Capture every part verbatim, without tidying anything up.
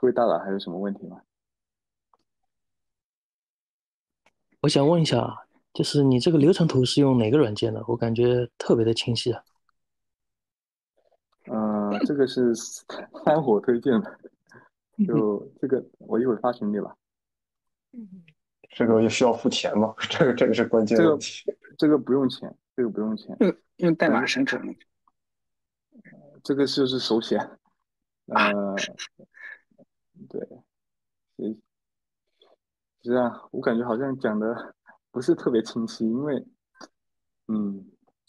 各位大佬还有什么问题吗？ 我想问一下啊，就是你这个流程图是用哪个软件的？我感觉特别的清晰啊。 嗯、这个是三火推荐的， 嗯就这个我一会儿发群里吧。 这个也需要付钱吗？这个这个是关键这个问题。 这个不用钱，这个不用钱， 用用代码但是这生成的。 这个就是手写。呃，对，其实啊，我感觉好像讲的不是特别清晰，因为嗯，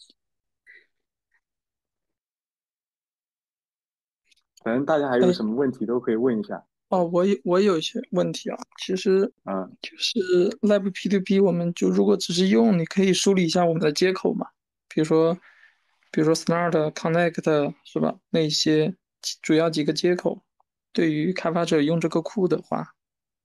反正大家还有哎， 什么问题都可以问一下。 哦，我有我有一些问题啊，其实嗯， 就是 Lab P to P，我们就如果只是用，你可以梳理一下我们的接口嘛，比如说，比如说 Smart Connect 是吧？那些主要几个接口，对于开发者用这个库的话，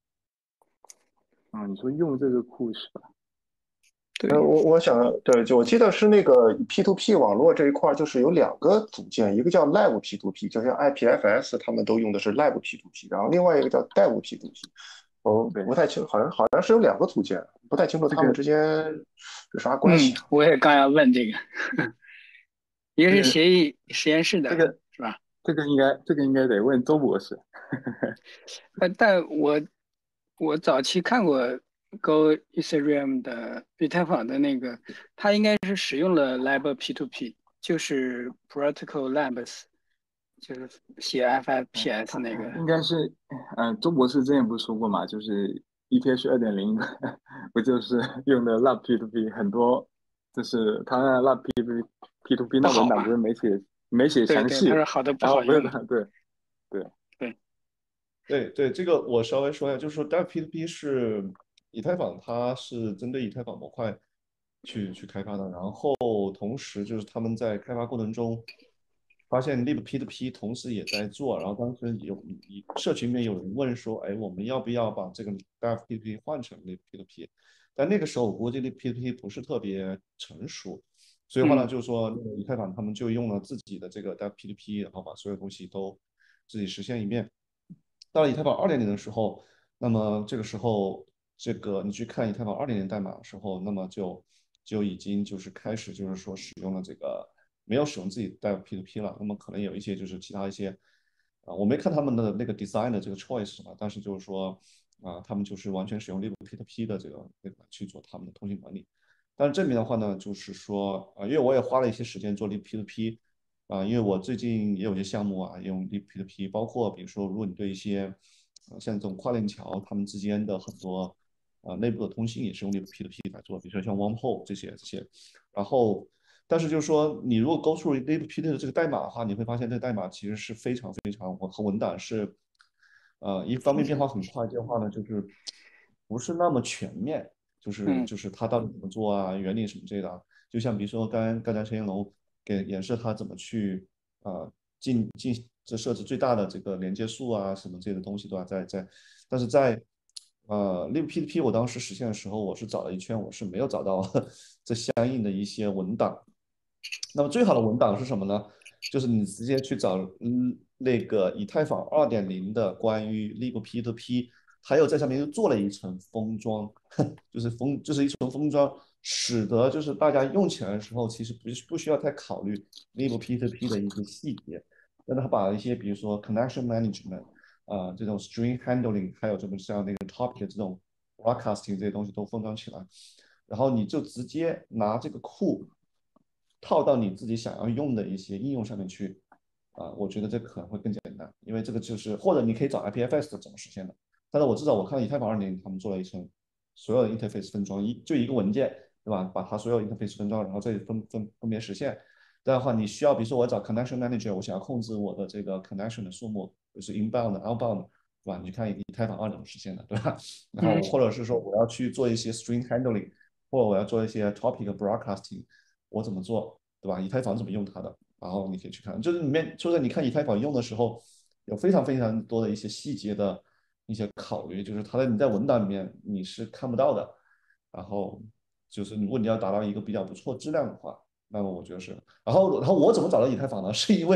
啊，你说用这个库是吧？ 呃， 对， 我我想，对，就我记得是那个 P to P 网络这一块儿，就是有两个组件，一个叫 Live P to P，就像 I P F S 他们都用的是 Live P to P，然后另外一个叫 Dev P to P，我对， 不太清，好像好像是有两个组件，不太清楚这个他们之间是啥关嗯， 系啊？ 我也刚要问这个，一个是这个协议实验室的， 这个是吧？ 这个应该这个应该得问周博士。 呃，但我我早期看过 Go Ethereum 的以太坊的那个，它应该是使用了 Lab P to P，就是 Protocol Labs，就是写嗯， F F P S 他那个。 应该是，嗯、周博士之前不是说过嘛，就是 E T H 二点零，不就是用的 Lab P to P 很多，就是他那 Lab P to P P to P 那文档不不好嘛？ 是没写没写对对，他详细， 说好的不然后不是好用。 的，对对， 对， 对对，这个我稍微说一下，就是说 Dev P to P 是以太坊，它是针对以太坊模块去去开发的，然后同时就是他们在开发过程中发现 Lib P to P 同时也在做，然后当时有一社群里面有人问说，哎，我们要不要把这个 Dev P to P 换成 Lib P to P？但那个时候我估计 Lib P to P 不是特别成熟，所以话呢， 嗯就是说那个以太坊他们就用了自己的这个 Dev P to P，然后把所有东西都自己实现一遍。到了以太坊二点零的时候，那么这个时候，这个你去看以太坊二点零代码的时候，那么就就已经就是开始就是说使用了这个没有使用自己带 P to P 了，那么可能有一些就是其他一些啊，我没看他们的那个 design 的这个 choice 什么，但是就是说啊，他们就是完全使用 lib P to P 的这个那个去做他们的通信管理。但是这边的话呢，就是说啊，因为我也花了一些时间做 lib P to P，啊，因为我最近也有一些项目啊，用 lib P to P，包括比如说，如果你对一些呃像这种跨链桥，它们之间的很多啊内部的通信也是用 lib P to P 来做，比如说像 wormhole 这些这些。然后，但是就是说，你如果 go through lib P to P 的这个代码的话，你会发现这个代码其实是非常非常和文档是呃一方面变化很快，这样的话呢就是不是那么全面。就是嗯就是它到底怎么做啊，原理什么之类的啊。就像比如说刚刚才陈彦龙给演示他怎么去啊进进这设置最大的这个连接数啊什么这些的东西，对吧？在在，但是在呃 lib P to P 我当时实现的时候，我是找了一圈，我是没有找到这相应的一些文档。那么最好的文档是什么呢？就是你直接去找嗯那个以太坊二点零的关于 lib P to P，还有在上面又做了一层封装，就是封就是一层封装，使得就是大家用起来的时候，其实不不需要太考虑 lib P to P 的一些细节，让它把一些比如说 connection management 啊、呃这种 string handling，还有这么像那个 topic 这种 broadcasting 这些东西都封装起来，然后你就直接拿这个库套到你自己想要用的一些应用上面去。啊，我觉得这个可能会更简单，因为这个就是或者你可以找 I P F S 的怎么实现的，但是我至少我看到以太坊二点零他们做了一层所有的 interface 分装，一就一个文件，对吧？把它所有 interface 分装，然后这里分分分别实现。这样的话，你需要比如说我找 connection manager，我想要控制我的这个 connection 的数目，就是 inbound、outbound，对吧？你看以太坊二怎么实现的，对吧？然后嗯或者是说我要去做一些 string handling，或者我要做一些 topic broadcasting，我怎么做，对吧？以太坊怎么用它的？然后你可以去看，就是里面就是你看以太坊用的时候，有非常非常多的一些细节的一些考虑，就是它的你在文档里面你是看不到的。然后就是如果你要达到一个比较不错质量的话，那么我觉得是。然后然后我怎么找到以太坊呢？是因为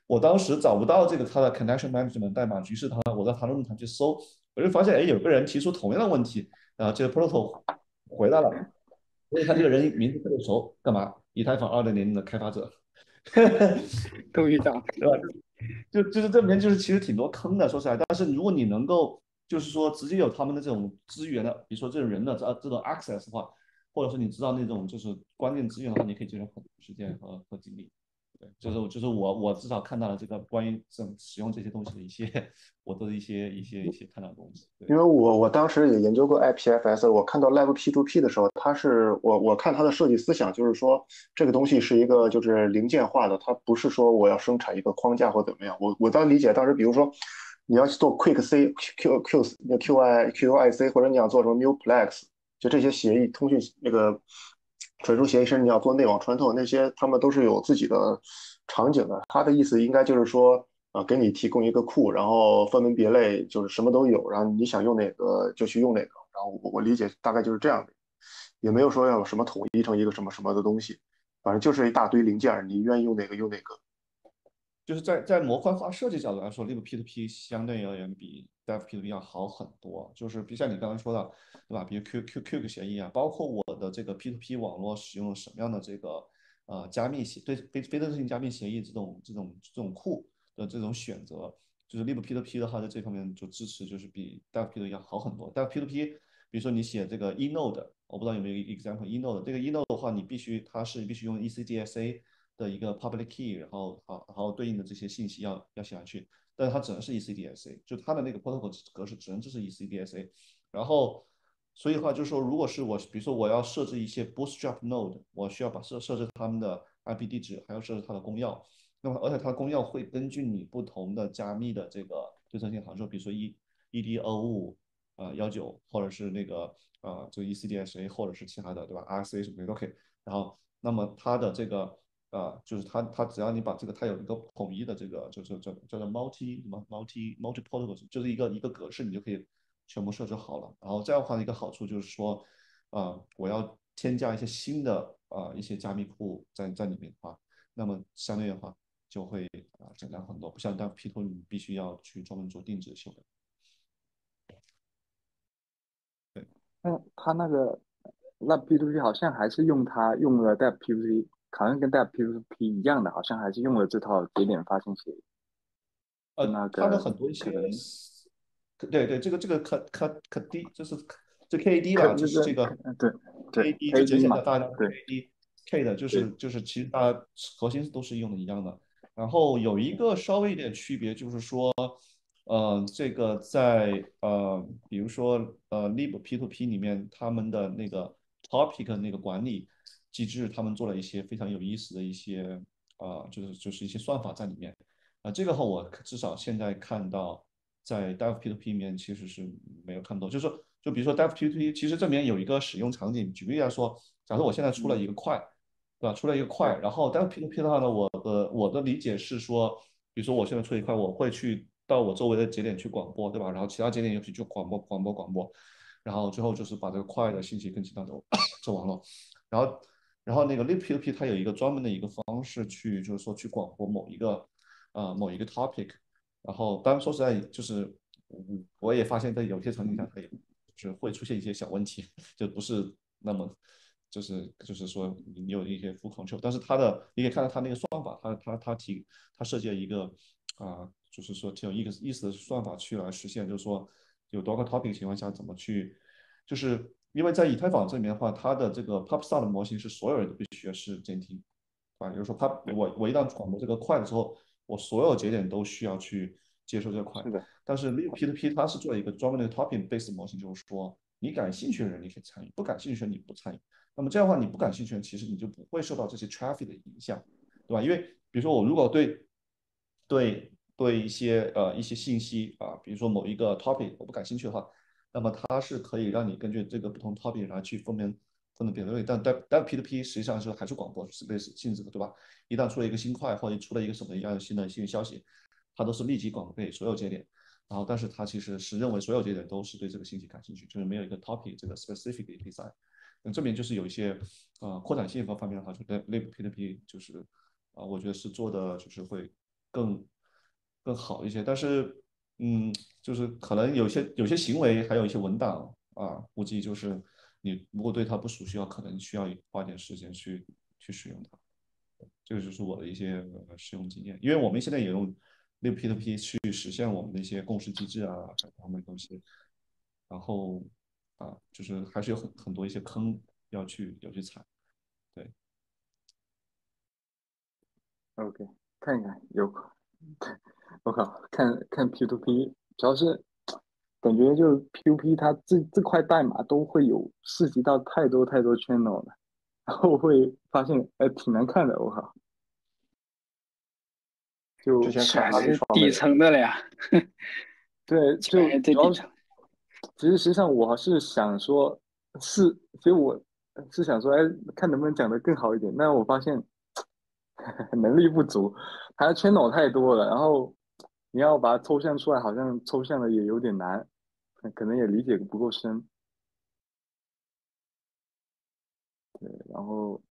我当时找不到这个它的 connection management 代码，于是它我在它的论坛去搜，我就发现哎有个人提出同样的问题，然后这个 protocol 回来了，我一看这个人名字特别熟，干嘛？以太坊二点零的开发者， 都遇到。 对吧？就就是这里面就是其实挺多坑的，说实在，但是如果你能够就是说直接有他们的这种资源的，比如说这种人的这这种 access 的话，或者说你知道那种就是关键资源的话，你可以节省很多时间和和精力。对，就是就是我我至少看到了这个关于怎么使用这些东西的一些我的一些一些一些看到的东西。对， 因为我我当时也研究过 I P F S，我看到 Live P to P 的时候，它是我我看它的设计思想就是说这个东西是一个就是零件化的，它不是说我要生产一个框架或怎么样。我我当理解当时，比如说你要去做 Quick C Q Q Q I Q I C，或者你想做什么 Muplex，就这些协议通讯那个传输协议，甚至你要做内网穿透那些，他们都是有自己的场景的。他的意思应该就是说。啊，给你提供一个库，然后分门别类，就是什么都有，然后你想用哪个就去用哪个。然后我我理解大概就是这样的，也没有说要有什么统一成一个什么什么的东西，反正就是一大堆零件，你愿意用哪个用哪个。 就是在在模块化设计角度来说，Lib P to P 相对而言比 Dev P to P 要好很多。就是比像你刚刚说的，对吧？比如 Q Q Q 协议啊，包括我的这个 P to P 网络使用了什么样的这个呃加密协对非非特性加密协议这种这种这种库的这种选择，就是 Lib P to P 的话，在这方面就支持就是比 Dev P to P 要好很多。Dev P to P，比如说你写这个 eNode，我不知道有没有 example eNode，这个 eNode 的话，你必须它是必须用 E C D S A。的一个 public key，然后好，然后对应的这些信息要要写上去，但是它只能是 E C D S A，就它的那个 protocol 格式只能支持 E C D S A，然后所以的话就是说，如果是我，比如说我要设置一些 bootstrap node，我需要把设设置他们的 I P 地址，还要设置它的公钥，那么而且它的公钥会根据你不同的加密的这个对称性函数，比如说 E E D 二五啊幺九，或者是那个呃这个 E C D S A，或者是其他的对吧 R C 什么的都可以，然后那么它的这个啊，就是它它只要你把这个它有一个统一的这个就是叫叫做 multi 什么 multi multi protocol，就是一个一个格式，你就可以全部设置好了。然后这样的话一个好处就是说，啊，我要添加一些新的啊一些加密库在在里面的话，那么相对的话就会啊简单很多，不像当 P 图你必须要去专门做定制修改。对， 那他那个那 P to P 好像还是用它用了 Dev P to P，好像跟 Dev P to P 一样的，好像还是用了这套节点发信协议，就呃，它的那个很多一些， 可能对对，这个这个可可可 D 就是这 K D 吧，就可这个是这个对对 K D 就 K D 嘛， 简显的大家对 K D K 的，就对， 是就是其实大家核心都是用的一样的。然后有一个稍微一点区别，就是说，呃，这个在呃，比如说呃，Lib P to P 里面，他们的那个 topic 那个管理机制，他们做了一些非常有意思的一些啊、呃就是就是一些算法在里面。啊，这个话我至少现在看到，在 Dev P to P 里面其实是没有看到，就是说，就比如说 Dev P to P，其实这里面有一个使用场景，举个例来说，假设我现在出了嗯一个块，对吧？出了一个块， 对然后 Dev P to P 的话呢，我的我的理解是说，比如说我现在出一块，我会去到我周围的节点去广播，对吧？然后其他节点也去就广播广播广播，然后最后就是把这个块的信息跟其他走走完了，然后然后那个 Lib P to P 它有一个专门的一个方式去，就是说去广播某一个啊、呃某一个 topic，然后当然说实在就是，嗯，我也发现在有些场景下它也就是会出现一些小问题，就不是那么就是就是说你有一些 full control，但是它的你可以看到它那个算法，它它它提它设计了一个啊、呃就是说挺有意思意思的算法去来实现，就是说有多个 topic 情况下怎么去。就是因为在以太坊这里面的话，它的这个 PubSub 的模型是所有人都必须是监听，啊，比如说 Pub 我我一旦广播这个块的时候，我所有节点都需要去接受这块。 是的， 但是 Lib P to P 它是做了一个专门的 topic based 模型，就是说你感兴趣的人你可以参与，不感兴趣的人你不参与。那么这样的话，你不感兴趣的人其实你就不会受到这些 traffic 的影响，对吧？因为比如说我如果对对对一些呃一些信息啊，比如说某一个 topic 我不感兴趣的话，那么它是可以让你根据这个不同 topic 来去分门分门别类。但但但 P to P 实际上是还是广播是类似性质的，对吧？一旦出了一个新块或者出了一个什么样新的新的消息，它都是立即广播给所有节点。然后，但是它其实是认为所有节点都是对这个信息感兴趣，就是没有一个 topic 这个 specific design。那这边就是有一些呃扩展性方方面的话，就 Lib P to P 就是啊、呃我觉得是做的就是会更更好一些。但是，嗯，就是可能有些有些行为，还有一些文档啊，估计就是你如果对它不熟悉的话，可能需要花点时间去去使用它。这个就是我的一些呃使用经验，因为我们现在也用 P to P 去实现我们的一些共识机制啊，这方面的东西。然后啊，就是还是有很很多一些坑要去要去踩。对， OK，看一看有，我靠，看看 P to P，主要是感觉就 P to P 它这这块代码都会有涉及到太多太多 channel 了，然后会发现哎挺难看的，我靠，就之前看是啊，这是阿里创的底层的了呀， 对， 基本上就主要是是最底层。 其实实际上我是想说，是其实我是想说，哎，看能不能讲得更好一点，但我发现能力不足，它的圈脑太多了，然后你要把它抽象出来，好像抽象的也有点难，可能也理解不够深。对，然后